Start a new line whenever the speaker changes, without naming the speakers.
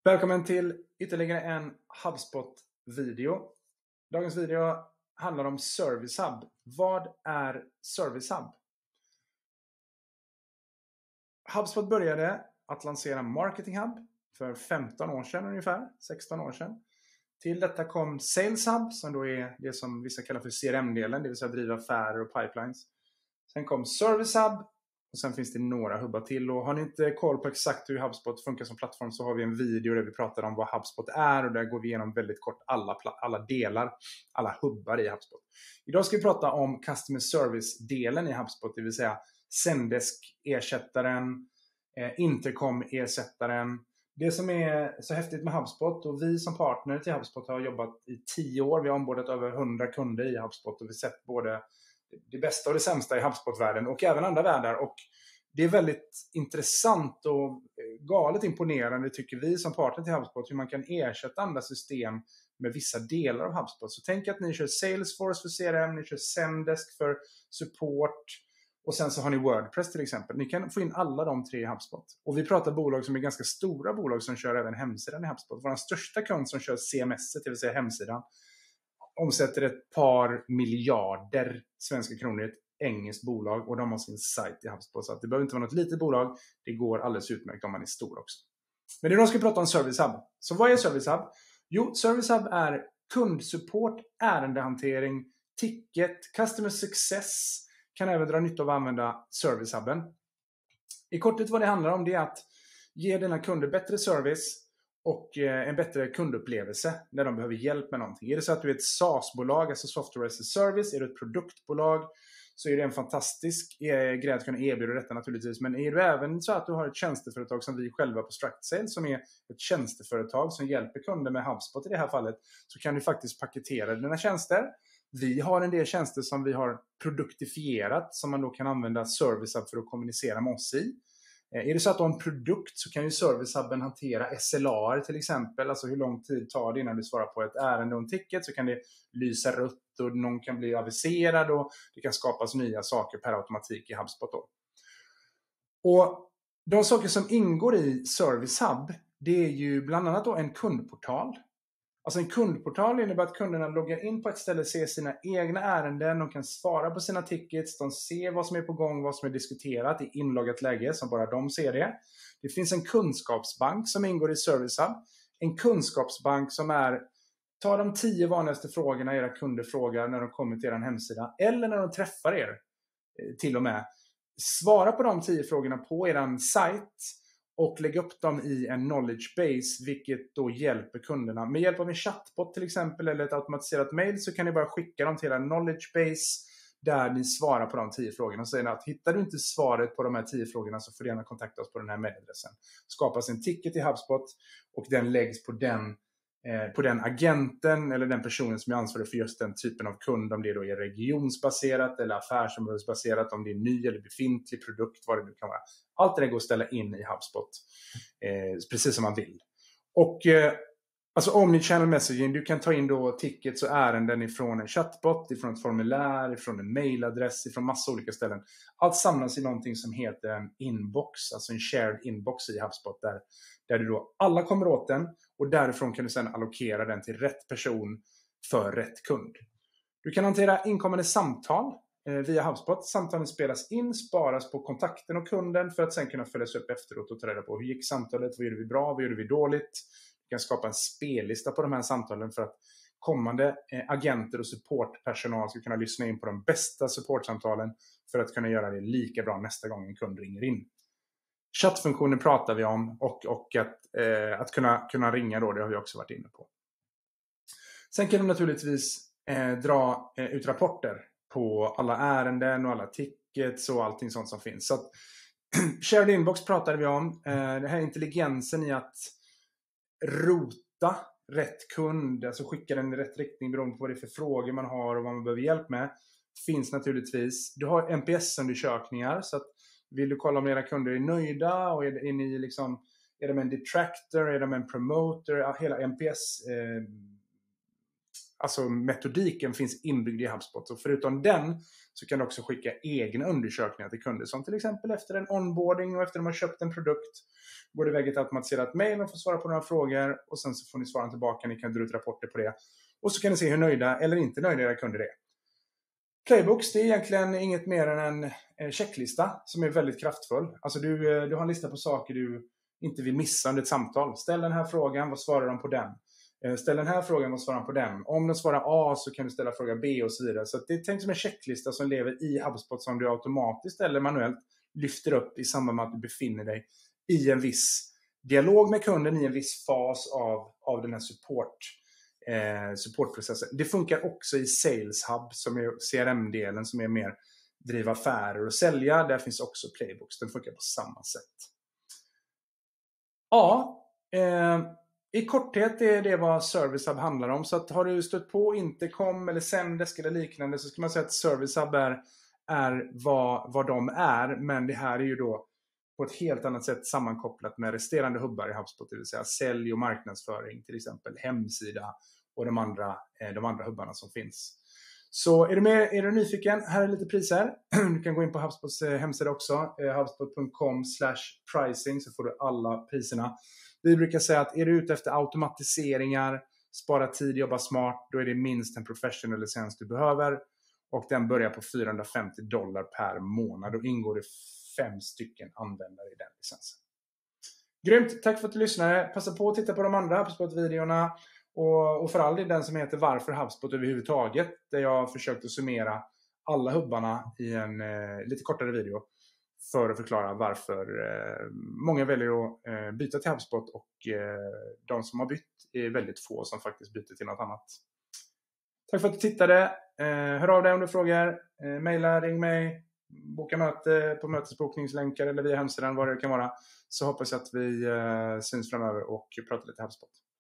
Välkommen till ytterligare en HubSpot-video. Dagens video handlar om Service Hub. Vad är Service Hub? HubSpot började att lansera Marketing Hub för 15 år sedan ungefär, 16 år sedan. Till detta kom Sales Hub som då är det som vissa kallar för CRM-delen, det vill säga driva affärer och pipelines. Sen kom Service Hub och sen finns det några hubbar till. Och har ni inte koll på exakt hur HubSpot funkar som plattform så har vi en video där vi pratar om vad HubSpot är. Och där går vi igenom väldigt kort alla delar, alla hubbar i HubSpot. Idag ska vi prata om Customer Service-delen i HubSpot. Det vill säga Zendesk-ersättaren, Intercom-ersättaren. Det som är så häftigt med HubSpot och vi som partner till HubSpot har jobbat i 10 år. Vi har ombordat över 100 kunder i HubSpot och vi har sett både det bästa och det sämsta i HubSpot-världen och även andra världar. Och det är väldigt intressant och galet imponerande tycker vi som partner till HubSpot hur man kan ersätta andra system med vissa delar av HubSpot. Så tänk att ni kör Salesforce för CRM, ni kör Zendesk för support och sen så har ni WordPress till exempel. Ni kan få in alla de tre i HubSpot. Och vi pratar bolag som är ganska stora bolag som kör även hemsidan i HubSpot. Vår största kund som kör CMS, det vill säga hemsidan, omsätter ett par miljarder svenska kronor i ett engelskt bolag och de har sin sajt i HubSpot. Så att det behöver inte vara något litet bolag. Det går alldeles utmärkt om man är stor också. Men idag ska vi prata om Service Hub. Så vad är Service Hub? Jo, Service Hub är kundsupport, ärendehantering, ticket, customer success. Kan även dra nytta av att använda Service Hubben. I korthet vad det handlar om det är att ge dina kunder bättre service och en bättre kundupplevelse när de behöver hjälp med någonting. Är det så att du är ett SaaS-bolag, alltså Software as a Service, är du ett produktbolag så är det en fantastisk grej att kunna erbjuda detta naturligtvis. Men är du även så att du har ett tjänsteföretag som vi själva på StructSale som är ett tjänsteföretag som hjälper kunder med HubSpot i det här fallet så kan du faktiskt paketera dina tjänster. Vi har en del tjänster som vi har produktifierat som man då kan använda Service Hub för att kommunicera med oss i. Är det så att du har en produkt så kan ju Service Hubben hantera SLAR till exempel. Alltså hur lång tid tar det innan du svarar på ett ärende och en ticket så kan det lysa rött och någon kan bli aviserad och det kan skapas nya saker per automatik i HubSpot då. Och de saker som ingår i Service Hub det är ju bland annat då en kundportal. Alltså en kundportal innebär att kunderna loggar in på ett ställe, ser sina egna ärenden, de kan svara på sina tickets, de ser vad som är på gång, vad som är diskuterat i inloggat läge som bara de ser det. Det finns en kunskapsbank som ingår i Service Hub. En kunskapsbank som är, ta de 10 vanligaste frågorna era kunder frågar när de kommer till er hemsida eller när de träffar er till och med. Svara på de 10 frågorna på er sajt. Och lägga upp dem i en knowledge base vilket då hjälper kunderna. Med hjälp av en chatbot till exempel eller ett automatiserat mail så kan ni bara skicka dem till en knowledge base där ni svarar på de 10 frågorna. Och säger att hittar du inte svaret på de här 10 frågorna så får du gärna kontakta oss på den här mailadressen. Skapas en ticket i HubSpot och den läggs på den agenten eller den personen som är ansvarig för just den typen av kund. Om det då är regionsbaserat eller affärsområdesbaserat, om det är ny eller befintlig produkt, vad det nu kan vara. Allt det går att ställa in i HubSpot precis som man vill. Och alltså omnichannel messaging, du kan ta in då tickets och ärenden ifrån en chatbot, ifrån ett formulär, ifrån en mailadress, ifrån massa olika ställen. Allt samlas i någonting som heter en inbox, alltså en shared inbox i HubSpot där du då alla kommer åt den och därifrån kan du sedan allokera den till rätt person för rätt kund. Du kan hantera inkommande samtal via HubSpot. Samtalen spelas in, sparas på kontakten och kunden för att sen kunna följas upp efteråt och ta reda på hur gick samtalet, vad gjorde vi bra, vad gjorde vi dåligt. Du kan skapa en spellista på de här samtalen för att kommande agenter och supportpersonal ska kunna lyssna in på de bästa supportsamtalen för att kunna göra det lika bra nästa gång en kund ringer in. Chattfunktionen pratar vi om och att kunna ringa då, det har vi också varit inne på. Sen kan du naturligtvis dra ut rapporter på alla ärenden och alla tickets och allting sånt som finns. Så att, shared inbox pratade vi om. Det här intelligensen i att rota rätt kund, alltså skicka den i rätt riktning beroende på vad det är för frågor man har och vad man behöver hjälp med, finns naturligtvis. Du har NPS-undersökningar så att vill du kolla om era kunder är nöjda och är ni liksom, är de en detractor, är de en promoter, hela NPS alltså metodiken finns inbyggd i HubSpot. Och förutom den så kan du också skicka egna undersökningar till kunder. Som till exempel efter en onboarding och efter att de har köpt en produkt. Går det iväg ett automatiserat mejl och får svara på några frågor. Och sen så får ni svara tillbaka. Ni kan dra ut rapporter på det. Och så kan ni se hur nöjda eller inte nöjda era kunder är. Playbooks, det är egentligen inget mer än en checklista som är väldigt kraftfull. Alltså du har en lista på saker du inte vill missa under ett samtal. Ställ den här frågan, vad svarar de på den? Ställ den här frågan, vad svarar de på den? Om de svarar A så kan du ställa fråga B och så vidare. Så det är tänkt som en checklista som lever i HubSpot som du automatiskt eller manuellt lyfter upp i samband med att du befinner dig i en viss dialog med kunden, i en viss fas av den här supportprocessen. Det funkar också i Sales Hub som är CRM-delen som är mer driva affärer och sälja. Där finns också Playbooks. Den funkar på samma sätt. Ja, i korthet är det vad Service Hub handlar om. Så att har du stött på Intercom eller Zendesk eller liknande så ska man säga att Service Hub är vad de är. Men det här är ju då på ett helt annat sätt sammankopplat med resterande hubbar i HubSpot. Det vill säga sälj och marknadsföring, till exempel hemsida och de andra hubbarna som finns. Så är du nyfiken? Här är lite priser. Du kan gå in på HubSpots hemsida också. HubSpot.com/pricing så får du alla priserna. Vi brukar säga att är du ute efter automatiseringar, spara tid, jobba smart, då är det minst en professional licens du behöver. Och den börjar på $450 per månad. Då ingår det 5 stycken användare i den licensen. Grymt, tack för att du lyssnade. Passa på att titta på de andra HubSpot-videorna. Och för all del den som heter Varför HubSpot överhuvudtaget. Där jag försökte summera alla hubbarna i en lite kortare video. För att förklara varför många väljer att byta till HubSpot. Och de som har bytt är väldigt få som faktiskt byter till något annat. Tack för att du tittade. Hör av dig om du frågar. Maila, ring mig. Boka möte på mötesbokningslänkar eller via hemsidan, vad det kan vara. Så hoppas jag att vi syns framöver och pratar lite HubSpot.